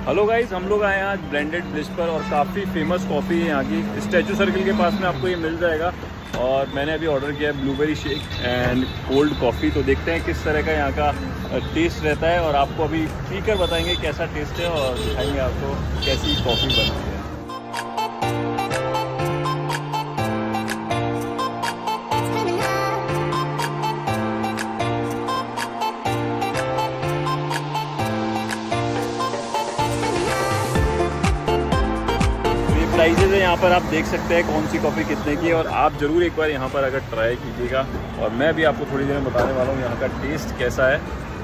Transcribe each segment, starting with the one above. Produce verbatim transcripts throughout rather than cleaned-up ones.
Hello guys, हम लोग आए हैं आज ब्लेंडेड ब्लिस पर और काफ़ी फेमस कॉफ़ी है यहाँ की। स्टैचू सर्किल के पास में आपको ये मिल जाएगा और मैंने अभी ऑर्डर किया है blueberry shake and cold coffee. तो देखते हैं किस तरह का यहाँ का टेस्ट रहता है और आपको अभी पीकर बताएंगे कैसा टेस्ट है और दिखाएंगे आपको कैसी कॉफ़ी बनती है। प्राइजेज है यहाँ पर, आप देख सकते हैं कौन सी कॉफ़ी कितने की है और आप ज़रूर एक बार यहाँ पर अगर ट्राई कीजिएगा। और मैं भी आपको थोड़ी देर में बताने वाला हूँ यहाँ का टेस्ट कैसा है।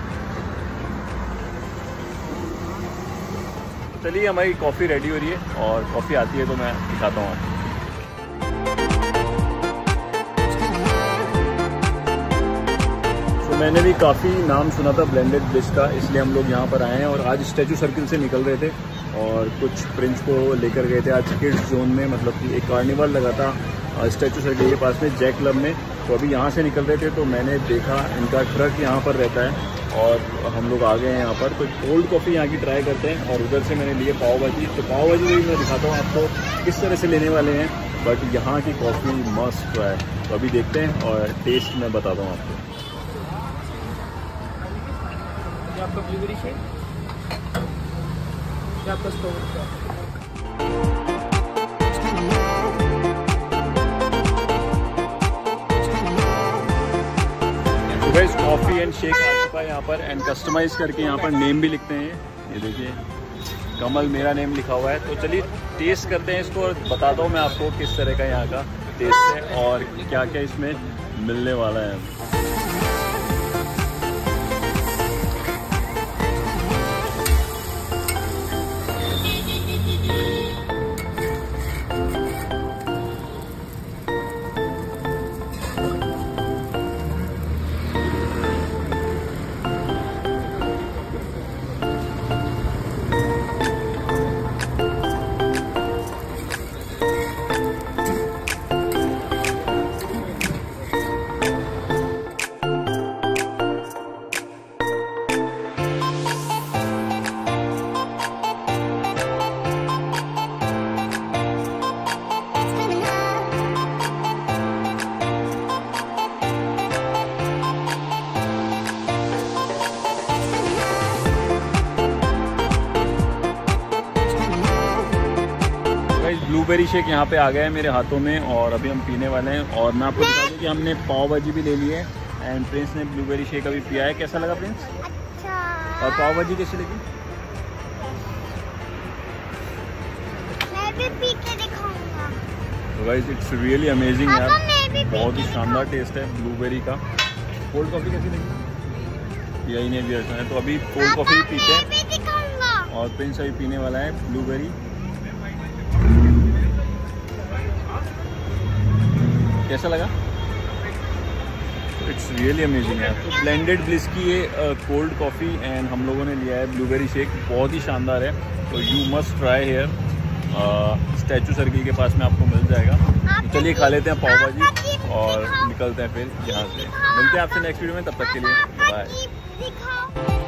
चलिए, हमारी कॉफ़ी रेडी हो रही है और कॉफ़ी आती है तो मैं दिखाता हूँ आपको। तो मैंने भी काफ़ी नाम सुना था ब्लेंडेड ब्लिस का, इसलिए हम लोग यहाँ पर आए हैं और आज स्टैचू सर्किल से निकल रहे थे और कुछ प्रिंस को लेकर गए थे आज किड्स जोन में, मतलब कि एक कार्निवल लगा था स्टैचू सर्किल के पास में जैक क्लब में। तो अभी यहाँ से निकल रहे थे तो मैंने देखा इनका ट्रक यहाँ पर रहता है और हम लोग आ गए हैं यहाँ पर। तो कोल्ड कॉफ़ी यहाँ की ट्राई करते हैं और उधर से मैंने लिए पाव भाजी। तो पाव भाजी भी मैं दिखाता हूँ आपको किस तरह से लेने वाले हैं, बट यहाँ की कॉफ़ी मस्त ट्राई। तो अभी देखते हैं और टेस्ट मैं बताता हूँ आपको। आपका ब्लूबेरी शेक, आपका स्ट्रॉबेरी। तो गाइस, कॉफ़ी एंड शेक आ चुका है यहाँ पर एंड कस्टमाइज करके यहाँ पर नेम भी लिखते हैं। ये देखिए, कमल मेरा नेम लिखा हुआ है। तो चलिए टेस्ट करते हैं इसको और बताता हूँ मैं आपको किस तरह का यहाँ का टेस्ट है और क्या क्या इसमें मिलने वाला है। ब्लूबेरी शेक यहाँ पे आ गया है मेरे हाथों में और अभी हम पीने वाले हैं। और मैं आपको बता दूँ कि हमने पाव भाजी भी ले ली है एंड प्रिंस ने ब्लूबेरी शेक अभी पिया है। कैसा लगा प्रिंस? अच्छा। और पाव भाजी कैसी लगी? मैं भी पी के दिखाऊंगा। तो गाइस, इट्स रियली अमेजिंग यार, बहुत ही शानदार टेस्ट है ब्लूबेरी का। कोल्ड कॉफ़ी कैसी लगी? यही नहीं भी है। तो अभी कोल्ड कॉफ़ी पीते हैं और प्रिंस अभी पीने वाला है ब्लूबेरी। कैसा लगा? इट्स रियली अमेजिंग है। तो ब्लेंडेड ब्लिस की ये कोल्ड कॉफ़ी एंड हम लोगों ने लिया है ब्लूबेरी शेक, बहुत ही शानदार है। तो you must try here, statue circle के पास में आपको मिल जाएगा। चलिए खा लेते हैं पाव भाजी और निकलते हैं फिर यहाँ से। मिलते हैं आपसे नेक्स्ट वीडियो में, तब तक के लिए बाय।